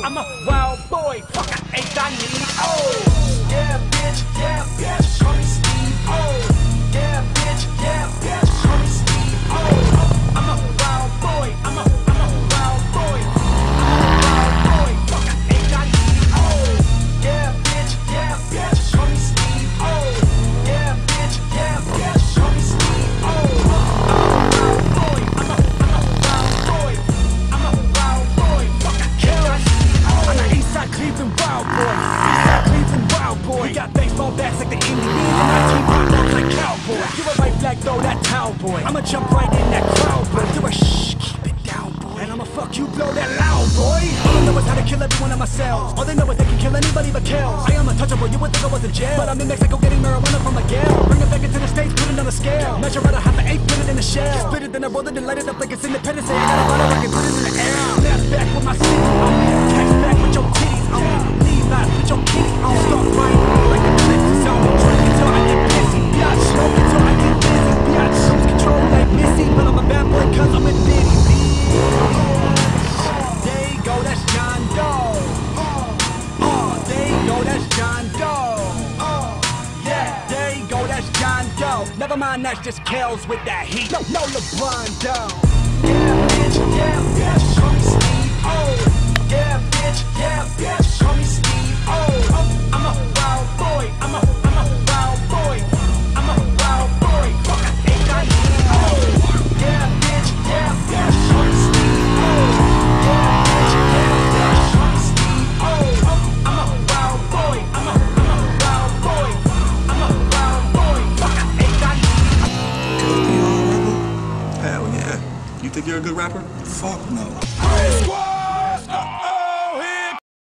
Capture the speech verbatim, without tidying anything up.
I'm a wild boy, fuck I ain't I need. Oh, yeah, bitch, yeah, bitch, call me Steve. Oh, yeah, bitch, yeah, bitch, call me Steve. Oh, I'm a wild boy, I'm a, I'm a wild boy. I'm a wild boy, fuck I ain't I need. Oh, yeah, bitch, yeah, bitch, call me Steve. Oh, yeah, bitch, yeah, bitch, call me Steve. Oh, I'm a wild boy, I'm a, I'm a wild boy. I'm a wild boy, fuck I ain't I need. I'm the Eastside Cleveland wild boy. Eastside Cleveland wild boy. We got baseball bats like the Indians and our team rock rolls like cowboys. You're a right flag, throw that towel, boy. I'ma jump right in that crowd, boy. You're a shh, keep it down, boy. And I'ma fuck you, blow that loud, boy. All I know is how to kill every one of my cells. All they know is they can kill anybody but kills. I am untouchable, you would think I was in jail, but I'm in Mexico getting marijuana from Miguel. Bring it back into the States, put it on a scale. Measure out a half an eight, put it in a shell. Split it, then I roll it and light it up like it's independence. Say I got a bottle, I can put it in the air. Snap back with my city on me. Text back with your titties on me. Levi's with your kitty on. Start riding like a Clifton zone. Drink until I get pissy. Biatch, smoke until I get dizzy. Biatch, lose control like Missy. But I'm a bad boy cause I'm a ditty. There you go, that's John Doe. Oh, there you go, that's John Doe. Yeah, there you go, that's John Doe. Never mind, that's just Kells with that heat. No, no LeBron Doe. Yeah, bitch, yeah, bitch, call me Steve. Oh, yeah, bitch, yeah, bitch, call me Steve. Oh, oh, I'm a wild boy, I'm a, I'm a wild boy. I'm a wild boy, fuck I ain't I need. Oh, yeah, bitch, yeah, bitch, call me Steve. Oh, yeah, bitch, yeah, bitch, call me Steve. Oh, oh, I'm a wild boy, I'm a, I'm a wild boy. I'm a wild boy, fuck I ain't I need. You a rapper? Hell yeah. You think you're a good rapper? Fuck no.